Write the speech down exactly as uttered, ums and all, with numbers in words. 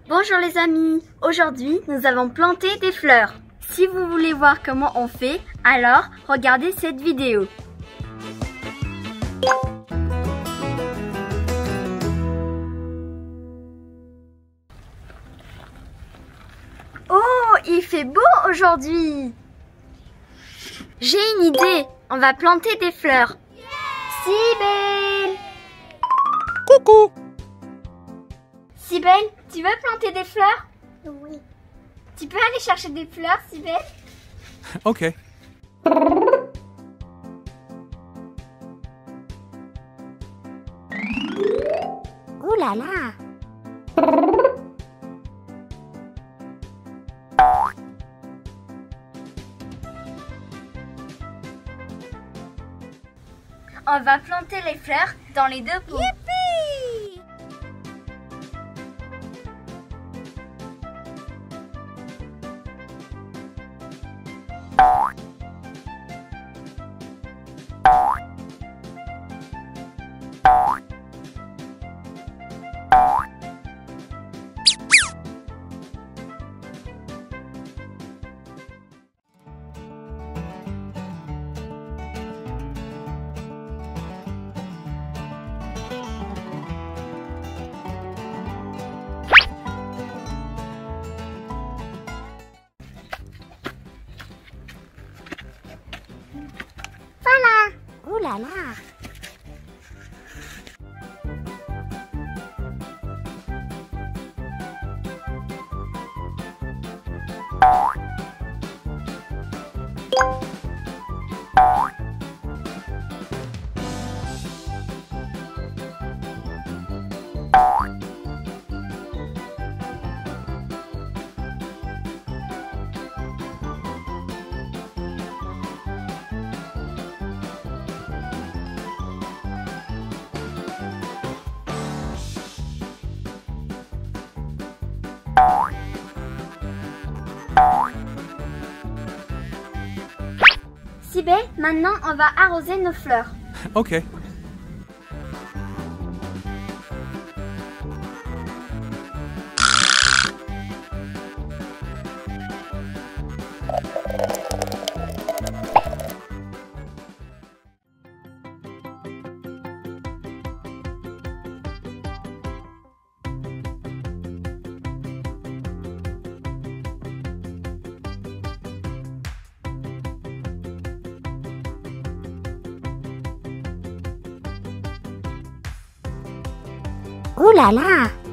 Bonjour les amis, aujourd'hui nous avons planté des fleurs. Si vous voulez voir comment on fait, alors regardez cette vidéo. Oh, il fait beau aujourd'hui. J'ai une idée, on va planter des fleurs. Sibel! Coucou! Sibel, tu veux planter des fleurs? Oui. Tu peux aller chercher des fleurs, Sibel? Ok. Ouh là là. On va planter les fleurs dans les deux pots. Youpi! Voilà! Ouh là là! Sibel, maintenant on va arroser nos fleurs. Ok. Ouh là là!